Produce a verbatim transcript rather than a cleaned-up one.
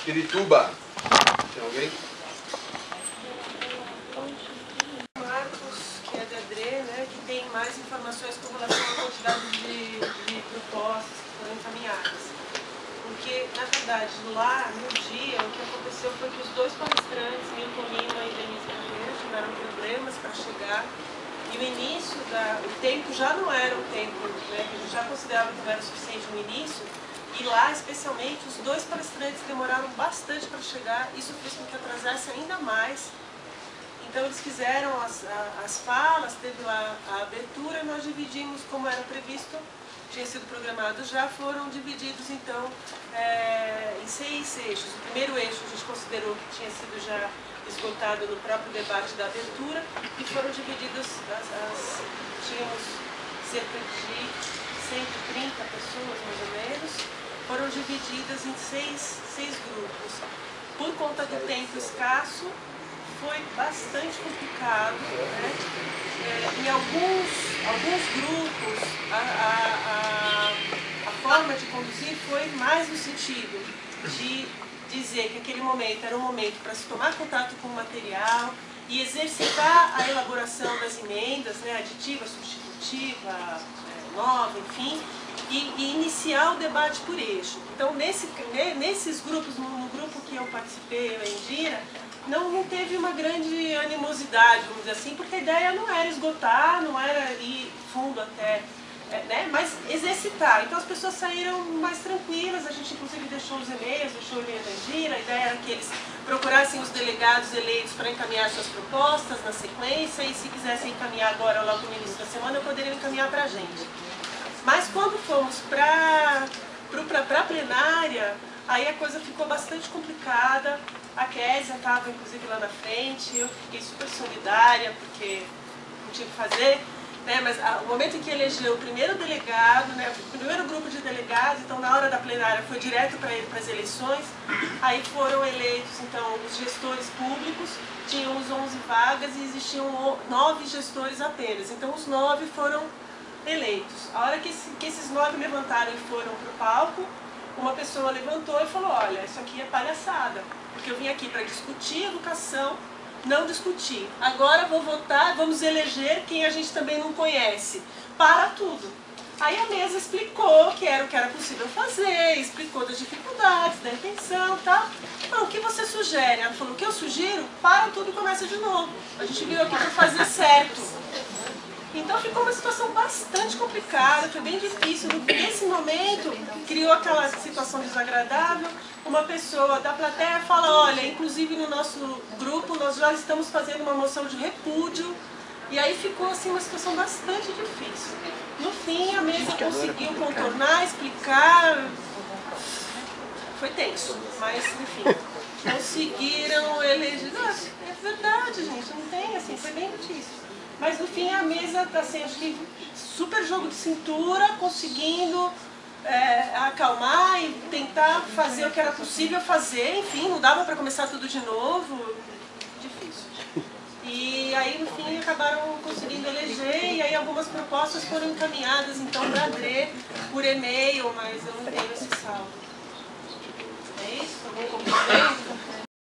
Pirituba. Tem alguém? Marcos, que é da Adre, né, que tem mais informações com relação à quantidade de, de propostas que foram encaminhadas. Porque, na verdade, lá, no dia, o que aconteceu foi que os dois palestrantes, Milton Lima e Denise Carreira, tiveram problemas para chegar. E o início, da, o tempo já não era um tempo, né, que a gente já considerava que não era o suficiente no início. E lá, especialmente, os dois palestrantes demoraram bastante para chegar. Isso fez com que atrasasse ainda mais. Então eles fizeram as, as falas, teve lá a abertura, e nós dividimos como era previsto, tinha sido programado já, foram divididos então é, em seis eixos. O primeiro eixo a gente considerou que tinha sido já esgotado no próprio debate da abertura, e foram divididos, as, as, tínhamos cerca de cento e trinta pessoas mais ou menos, foram divididas em seis, seis grupos. Por conta do tempo escasso, foi bastante complicado, né? É, em alguns, alguns grupos, a, a, a, a forma de conduzir foi mais no sentido de dizer que aquele momento era um momento para se tomar contato com o material e exercitar a elaboração das emendas, né, aditiva, substitutiva, é, nova, enfim, e, e iniciar o debate por eixo. Então, nesse, nesses grupos, no, no grupo que eu participei, eu e a Indira, Não, não teve uma grande animosidade, vamos dizer assim, porque a ideia não era esgotar, não era ir fundo até, né, mas exercitar. Então as pessoas saíram mais tranquilas, a gente inclusive deixou os e-mails, deixou o e-mail da Indira, a ideia era que eles procurassem os delegados eleitos para encaminhar suas propostas na sequência, e se quisessem encaminhar agora, logo no início da semana, poderiam encaminhar para a gente. Mas quando fomos para a plenária, aí a coisa ficou bastante complicada. A Késia estava inclusive lá na frente, eu fiquei super solidária, porque não tinha o que fazer, né? Mas a, o momento em que elegeu o primeiro delegado, né, o primeiro grupo de delegados, então na hora da plenária foi direto para as eleições, aí foram eleitos então os gestores públicos, tinham os onze vagas e existiam nove gestores apenas, então os nove foram eleitos. A hora que, esse, que esses nove levantaram e foram para o palco, uma pessoa levantou e falou: olha, isso aqui é palhaçada, porque eu vim aqui para discutir educação, não discutir. Agora vou votar, vamos eleger quem a gente também não conhece. Para tudo. Aí a mesa explicou que era o que era possível fazer, explicou das dificuldades, da intenção e tal. Então, o que você sugere? Ela falou: o que eu sugiro? Para tudo e começa de novo. A gente veio aqui para fazer certo. Então ficou uma situação bastante complicada, foi bem difícil. Nesse momento, criou aquela situação desagradável. Uma pessoa da plateia fala: olha, inclusive no nosso grupo nós já estamos fazendo uma moção de repúdio. E aí ficou assim uma situação bastante difícil. No fim, a mesa conseguiu contornar, explicar. Foi tenso, mas enfim, conseguiram eleger. Ah, é verdade, gente, não tem assim, foi bem difícil. Mas no fim a mesa está sendo, acho que, super jogo de cintura, conseguindo é, acalmar e tentar fazer o que era possível fazer. Enfim, não dava para começar tudo de novo, difícil. E aí no fim acabaram conseguindo eleger, e aí algumas propostas foram encaminhadas então para a Adre por e-mail, mas eu não tenho esse saldo. É isso? Algum complemento?